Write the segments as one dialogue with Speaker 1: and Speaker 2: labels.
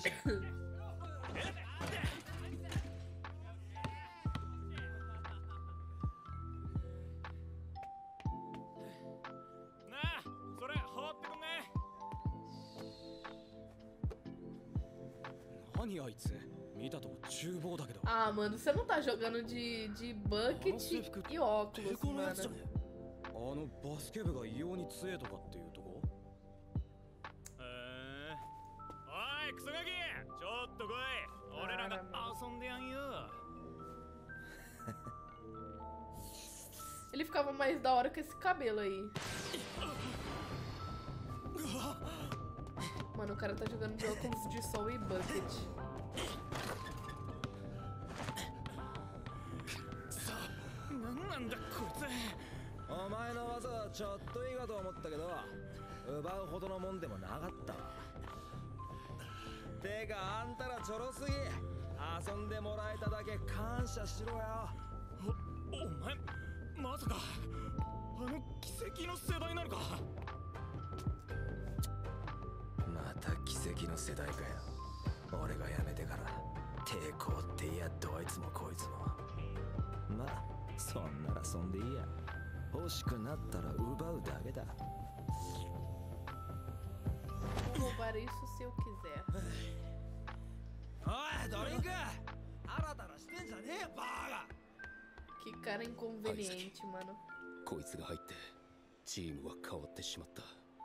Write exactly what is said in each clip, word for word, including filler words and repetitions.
Speaker 1: じゃん。
Speaker 2: なあ、それ放ってくんね。
Speaker 1: 何あいつ、見たとこ厨房だけど。
Speaker 3: Ah, mano, você não tá jogando de, de bucket e óculos, mano.
Speaker 1: あのバスケ部が異様に強えとかっていうとこ。
Speaker 2: えー、おいクソガキ、ちょっと来い。俺らが遊んでやんよ。
Speaker 3: Ele ficava mais da hora com esse cabelo aí. Mano, o cara tá jogando de óculos de sol e bucket.
Speaker 2: なんなんだこいつ。
Speaker 4: お前の技はちょっといいかと思ったけど、奪うほどのもんでもなかったわ。てかあんたらちょろすぎ。遊んでもらえただけ感謝しろよ。
Speaker 2: お、お前まさかあの奇跡の世代なのか。
Speaker 4: また奇跡の世代かよ。俺が辞めてから抵抗ってやどいつもこいつも。まあそんならそんでいいや。欲しくなったら奪うだけだ。
Speaker 3: Vou roubar isso se eu quiser.
Speaker 4: おいドリンク、あらたらしてんじゃねえよバーガー。
Speaker 3: Que cara inconveniente, mano.
Speaker 5: こいつが入ってチームは変わってしまった。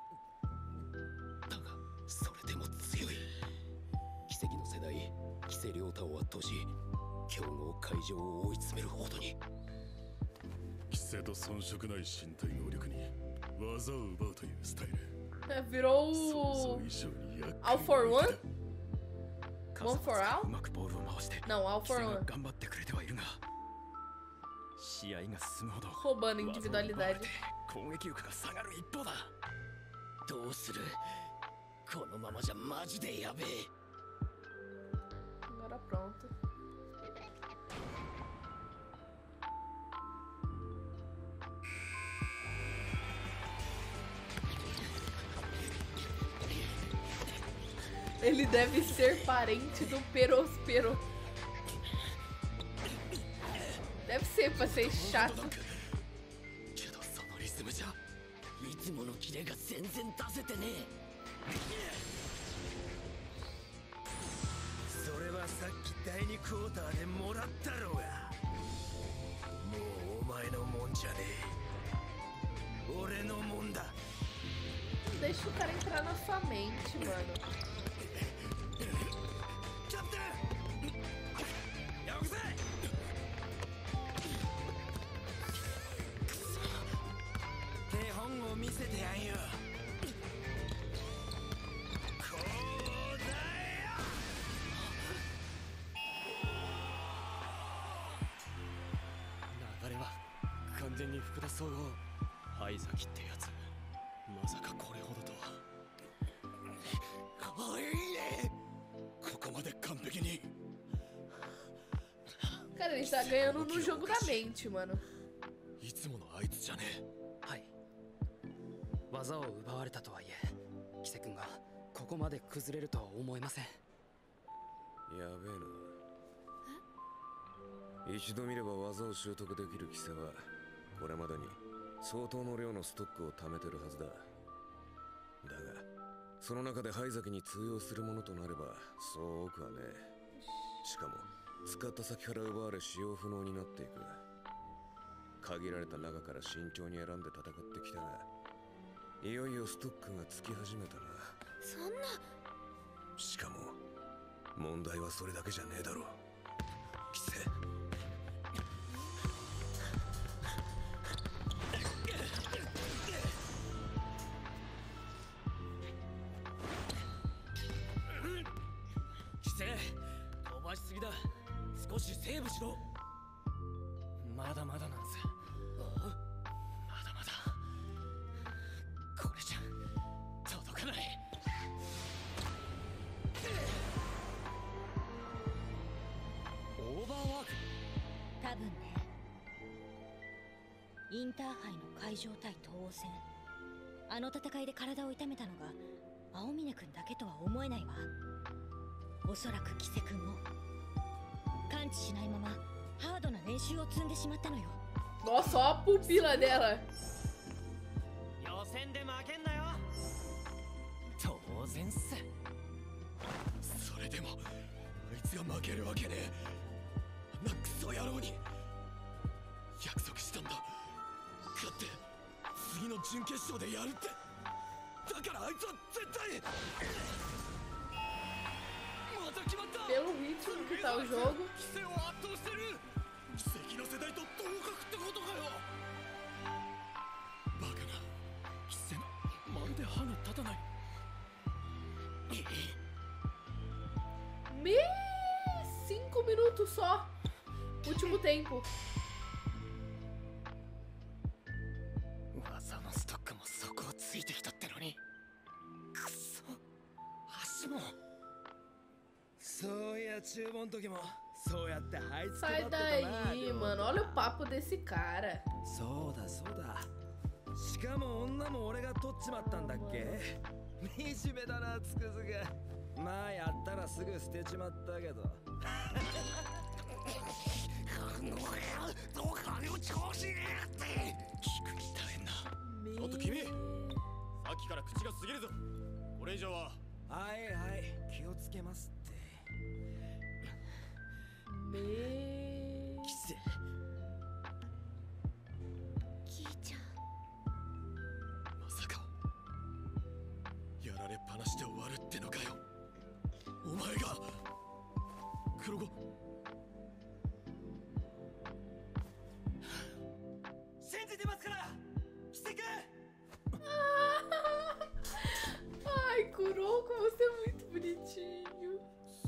Speaker 5: だがそれでも強い。奇跡の世代キセリョウタを圧倒し強豪会場を追い詰めるほどに。
Speaker 6: キセと遜色ない身体能力に技を奪うというスタイル。
Speaker 3: Virou o All for One? One for All?
Speaker 1: うまくボールを回して
Speaker 3: Não, All
Speaker 1: キセ
Speaker 3: for
Speaker 1: が
Speaker 3: One.
Speaker 1: 頑張ってくれてはいるが、試合が進むほど
Speaker 3: Roubando individualidade.
Speaker 1: 攻撃力が下がる一方だ。
Speaker 5: どうする。このままじゃマジでやべえ。
Speaker 3: Agora pronto. Ele deve ser parente do Perospero. Deve ser pra ser chato.
Speaker 5: けどそのリズムじゃいつものキレが全然出せてね
Speaker 4: それはさっき第二クォーターでもらったろうが。もうお前のもんじゃねえ。俺のもんだ。
Speaker 3: Deixa o cara entrar na sua mente, mano.
Speaker 4: キャプテンよこせ。手本を見せてやんよ。こうだよ。
Speaker 1: 流れは完全に福田総合灰崎ってやつ。まさかこれほどとは。
Speaker 5: おいね。ここまで完璧に。
Speaker 3: Cara, ele tá ganhando no jogo da mente, mano.
Speaker 1: いつものあいつじゃねえ。はい。技を奪われたとはいえ、キセ君がここまで崩れるとは思えません。
Speaker 7: やべえな。一度見れば技を習得できるキセはこれまでに相当の量のストックを貯めてるはずだ。だがその中で灰崎に通用するものとなればそう多くはねえ。しかも使った先から奪われ使用不能になっていく。限られた中から慎重に選んで戦ってきたが、いよいよストックがつき始めたな。
Speaker 8: そんな。
Speaker 7: しかも問題はそれだけじゃねえだろう。キセ。
Speaker 5: キセ飛ばしすぎだ。少しセーブしろ。
Speaker 1: まだまだなんす。まだまだ。これじゃ届かない。オーバーワーク。
Speaker 8: 多分ね。インターハイの会場対東欧戦、あの戦いで体を痛めたのが青峰君だけとは思えないわ。 おそらくキセ君も感知しないままハードな練習を積んでしまったのよ。
Speaker 3: Nossa, ó a pupila dela.
Speaker 2: 予選で負けんなよ。当然っす。
Speaker 5: それでもあいつが負けるわけねえ。あんなクソ野郎に約束したんだ。勝って次の準決勝でやるって。だからあいつは絶対。また決まった。
Speaker 3: Pelo ritmo que tá o jogo.
Speaker 5: 奇跡を圧倒してる。奇跡の世代と同格ってことかよ。バカな。
Speaker 2: 奇跡まるで歯が立たない。
Speaker 3: Me... Cinco minutos só. Último tempo.
Speaker 2: 技のストックもそこをついてきたってのに。くそ。足も。
Speaker 4: そういや注文の時もそうやって這いつくば
Speaker 3: Sai
Speaker 4: ってたな。
Speaker 3: daí, mano. Olha o papo desse cara.
Speaker 4: そうだそうだ。しかも女も俺が取っちまったんだっけ。惨めだなつくづく。まあやったらすぐ捨てちまったけど。
Speaker 5: どうかあれを調子にやって聞くに大変だ。
Speaker 2: ちょっと君、さっきから口が過ぎるぞ。これ以上は。
Speaker 4: はいはい気をつけますって。
Speaker 3: Me...
Speaker 4: キセ。
Speaker 8: キイちゃん。
Speaker 5: まさかやられっぱなしで終わるってのかよ。お前が黒子。信じてますからキセ君。
Speaker 3: Ai, Kuroko, você é muito bonitinho.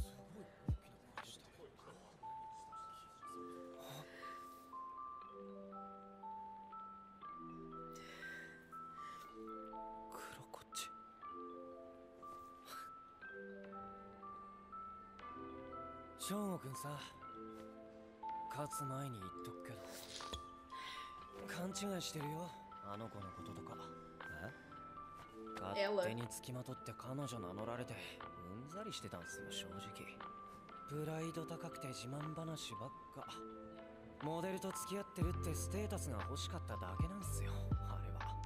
Speaker 2: Kuroko-chan. ショーゴくんさ、勝つ前に言っとくけど勘違いしてるよ、あの子のこととか。え？勝手につきまとって彼女名乗られてうんざりしてたんすよ正直。プライド高くて自慢話ばっか。モデルと付き合ってるってステータスが欲しかっただけなんすよあれは。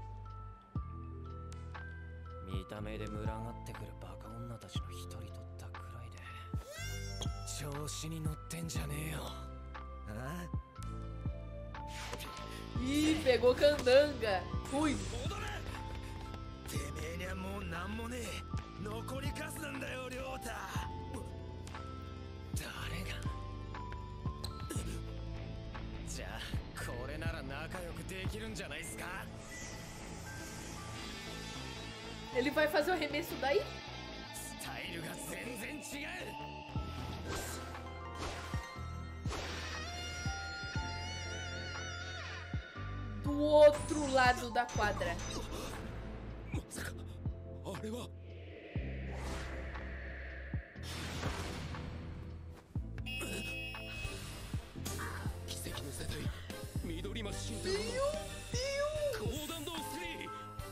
Speaker 2: 見た目で群がってくるバカ女たちの一人取ったくらいで調子に乗ってんじゃねえよ。
Speaker 4: あ
Speaker 3: Ih, pegou candanga. Fui.
Speaker 4: てめえにはもうなんもねえ。残りカスなんだよ、亮太。
Speaker 2: 誰が。じゃあこれなら仲良くできるんじゃないっすか。
Speaker 3: Ele vai fazer o arremesso daí?
Speaker 2: スタイルが全然違う。
Speaker 3: Do outro lado da quadra.
Speaker 5: まさかあれは。奇跡の世代緑松慎太郎の高弾道スリー。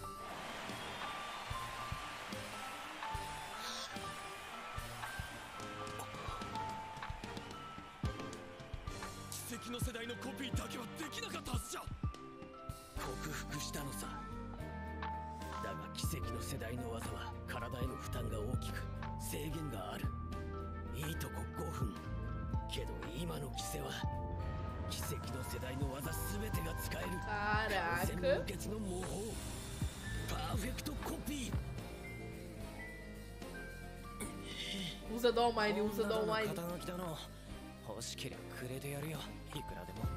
Speaker 5: 奇跡の世代のコピーだけはできなかったはずじゃ。克服したのさ。だが奇跡の世代の技は体への負担が大きく制限がある。いいとこごふん。けど今の規制は奇跡の世代の技すべてが使える。全無欠の模倣。パーフェクトコピー。
Speaker 3: Usa do Almighty, usa do Almighty.
Speaker 2: 肩書きだの。欲しけりゃくれてやるよ。いくらでも。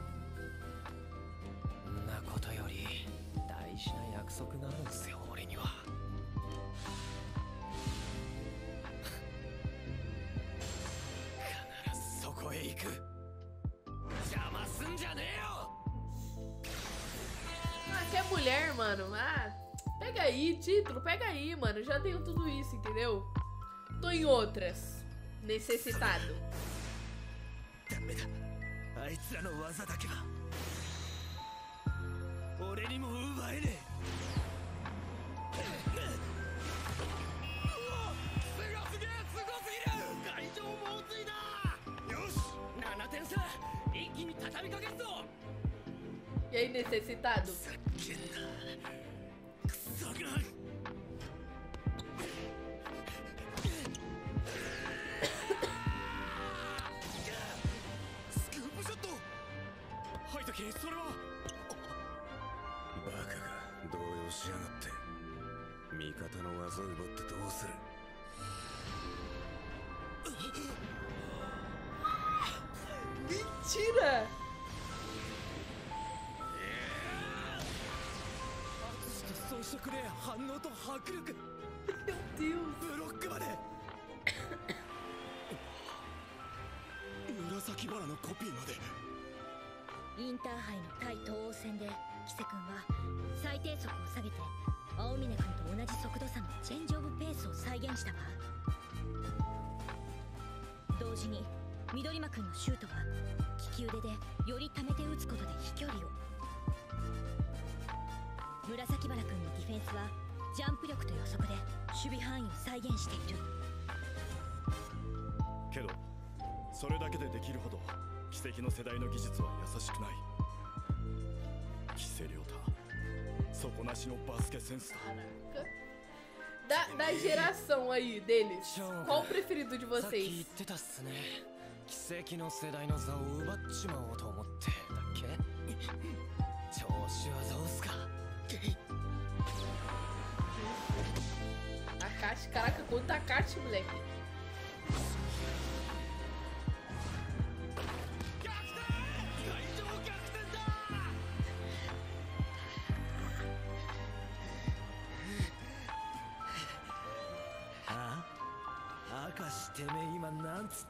Speaker 2: んなことより大事な約束があるんすよ俺には。必ずそこへ行く。邪魔すんじゃねえよ。
Speaker 3: Ah, quer mulher, mano? Ah, pega aí, título, pega aí, mano. Já tenho tudo isso, entendeu? Tô em outras. Necessitado.
Speaker 4: ダメだ。あいつらの技だけは俺にも奪えねえ。
Speaker 5: すごすげえ、すごすぎる。会場気に畳みかけるぞ。
Speaker 3: E aí, necessitado?
Speaker 5: クソがスクープショット。ハイタキ、それは
Speaker 7: バカが動揺しやがって味方の技を奪ってどうする。
Speaker 3: Mentira!
Speaker 5: 装飾で反応と迫力。
Speaker 3: Meu Deus!
Speaker 5: ブロックまで。紫バラのコピーまで。
Speaker 8: インターハイの対東欧戦でキセ君は最低速を下げて青峰君と同じ速度差のチェンジオブペースを再現したわ。同時に緑間君のシュートは利き腕でより溜めて打つことで飛距離を、紫原君のディフェンスはジャンプ力と予測で守備範囲を再現している
Speaker 9: けどそれだけでできるほど奇跡の世代の技術は優しくない。キセリョウタ、底なしのバスケセンスだ。
Speaker 3: Da, da geração aí deles, qual o preferido de
Speaker 2: さっき言
Speaker 3: vocês?
Speaker 2: ってたっすね。奇跡の世代の座を奪っちまおうと思ってだっけ。調子はどうすか。
Speaker 3: Akashi, caraca, quanto Akashi, moleque.
Speaker 4: Ah? 明石てめえ今なんつった。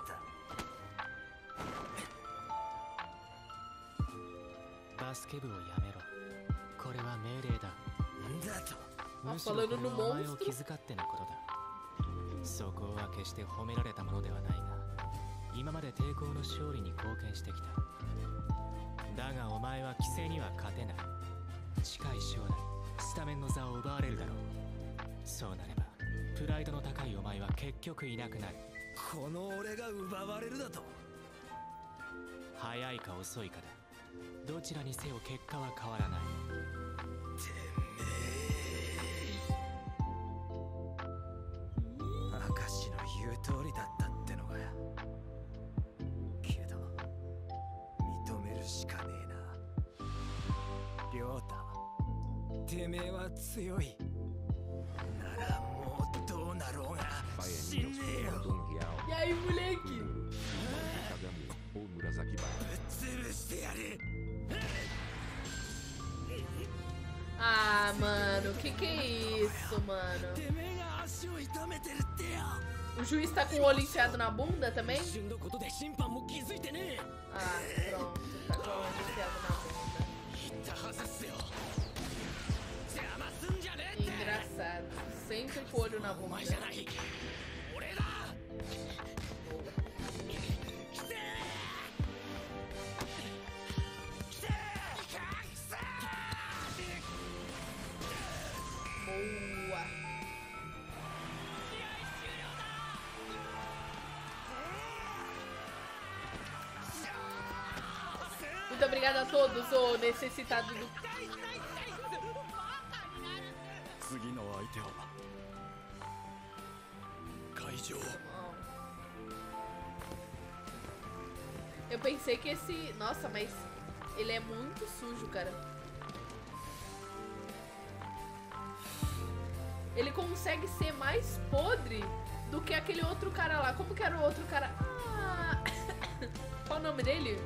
Speaker 1: バスケ部をやめろ。これは命令だ。
Speaker 4: だと。
Speaker 3: Ah, falando no
Speaker 1: お前を
Speaker 3: monstro.
Speaker 1: 気遣ってのことだ。そこは決して褒められたものではないが、今まで抵抗の勝利に貢献してきた。だがお前は規制には勝てない。近い将来スタメンの座を奪われるだろう。そうなればプライドの高いお前は結局いなくなる。
Speaker 4: この俺が奪われるだと。
Speaker 1: 早いか遅いかだ。どちらにせよ結果は変わらない。
Speaker 4: てめえ。明石の言う通りだったってのがや。けど認めるしかねえな。亮太、てめえは強い。ならもうどうなろうが死ねえよ。
Speaker 3: E aí, moleque?
Speaker 4: ぶっ潰してやれ。
Speaker 3: Ah, mano, que que é isso, mano? O juiz tá com o olho enfiado na bunda também? Ah, pronto, tá com o olho enfiado na bunda. Engraçado, sempre com o olho na bunda. Boa. Muito obrigada a todos, o necessitado do...
Speaker 9: 次の相手は会場。
Speaker 3: Eu pensei que esse... Nossa, mas ele é muito sujo, cara. Ele consegue ser mais podre do que aquele outro cara lá. Como que era o outro cara? Ah... Qual o nome dele?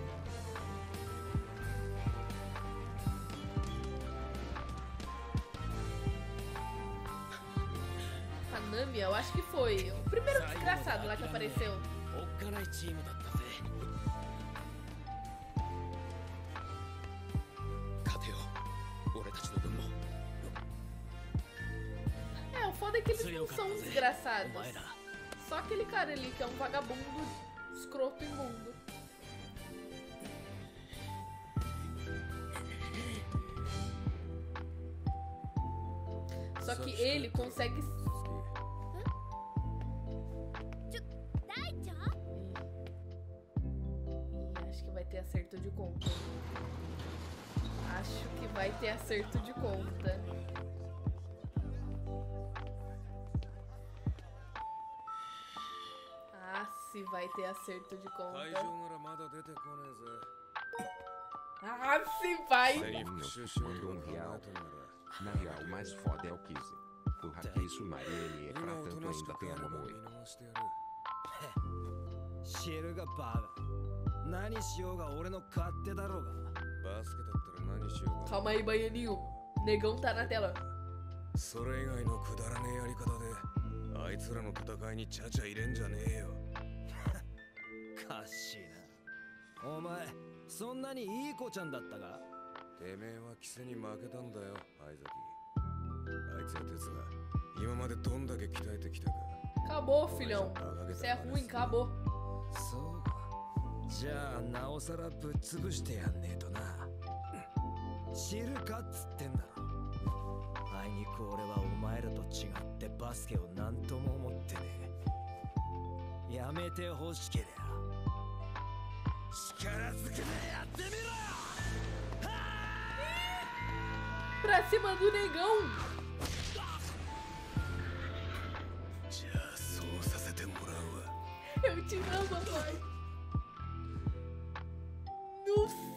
Speaker 3: Hanami, eu acho que foi o primeiro desgraçado lá que apareceu.
Speaker 5: おっかないチームだったぜ。
Speaker 3: É, o foda é que eles não são desgraçados. Só aquele cara ali que é um vagabundo escroto imundo. Só que ele consegue... Ih, acho que vai ter ter acerto de conta. Acho que vai ter acerto de conta. Ah, se vai ter acerto de conta. Ah, se vai.
Speaker 10: Na real, o mais foda é o Kizzy. O Hakisu Maria ele é pra tanto ainda tem a Momoe.
Speaker 4: 知るがバカ。何しようが俺の勝手だろうが。バスケだったら何しようが。
Speaker 3: Calma aí, Baianinho. Negão tá na tela.
Speaker 7: それ以外のくだらねえやり方であいつらの戦いにちゃちゃ入れんじゃねえよ。
Speaker 4: かしいな。お前そんなにいい子ちゃんだったか。
Speaker 7: てめえはキセに負けたんだよ、相崎。あいつや鉄が今までどんだけ鍛えてきたか。
Speaker 3: Acabou, filhão. Você é ruim, acabou.
Speaker 4: そうか。じゃあなおさらぶっ潰してやんねえとな。知るかっつってんだろ。あいにく俺はお前らと違ってバスケを何とも思ってねえ。やめてほしけりゃ力ずくでやってみろよ。
Speaker 3: Pra cima do negão. Eu te amo, pai. Nossa.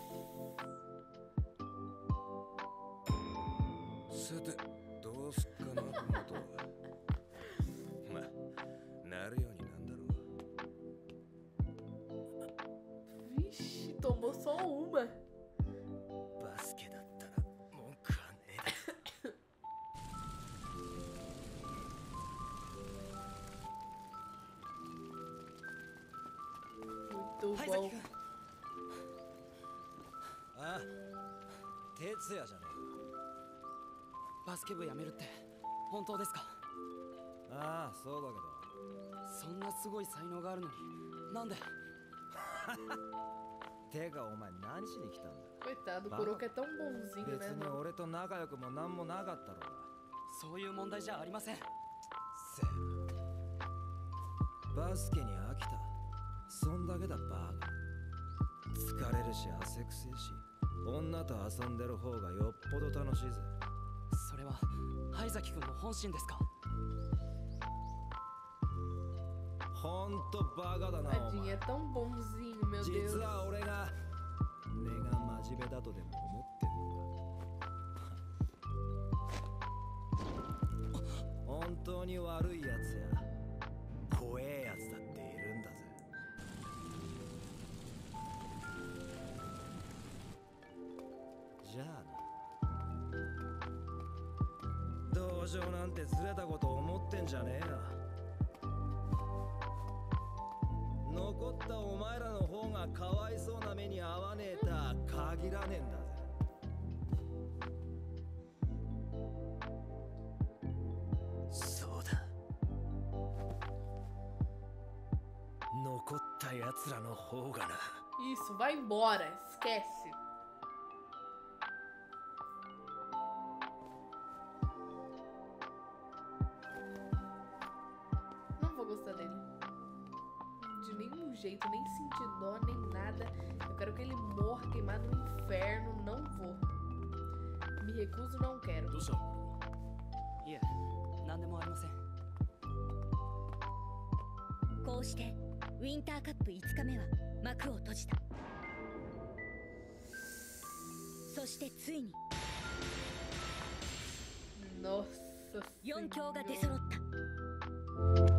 Speaker 7: さてどうすっかなと思うとまあなるようになんだろう。
Speaker 3: Vixe, tomou só uma.
Speaker 4: バスケだったら文句はねえ。
Speaker 3: Muito bom.
Speaker 4: ああ、哲也じゃねえ。
Speaker 11: バスケ部辞めるって本当ですか？
Speaker 4: ああ、そうだけど。
Speaker 11: そんなすごい才能があるのになんで？
Speaker 4: てかお前何しに来たんだ。
Speaker 3: Coitado, o Kuroko é tão bonzinho,
Speaker 4: 別
Speaker 3: né?
Speaker 4: に俺と仲良くもなんもなかったろうが。
Speaker 11: そういう問題じゃありません。
Speaker 4: せバスケに飽きた。そんだけだバカ。疲れるし汗くせえし、女と遊んでる方がよっぽど楽しいぜ。
Speaker 11: それは灰崎君の本心ですか？
Speaker 4: ほんとバカだな。
Speaker 3: Tadinho, é tão bonzinho, meu Deus.
Speaker 4: 実は俺が根が真面目だとでも思ってんのか。本当に悪いやつや怖えやつだっているんだぜ。じゃあな。同情なんてずれたこと思ってんじゃねえよ。残ったお前らの方がかわいそうな目に遭わねえた限らねえんだぜ。そうだ。残った奴らの方がな。
Speaker 3: Isso, vai embora. Esquece. Não vou gostar dele. De nenhum jeito, nem sentir dó, nem nada. Eu quero que ele morra queimado no inferno. Não vou. Me recuso, não quero.
Speaker 11: いえ、何でもありません。
Speaker 8: こうしてウィンターカップいつかめは幕を閉じた。そしてついに
Speaker 3: Nossa
Speaker 8: よん強が出揃った。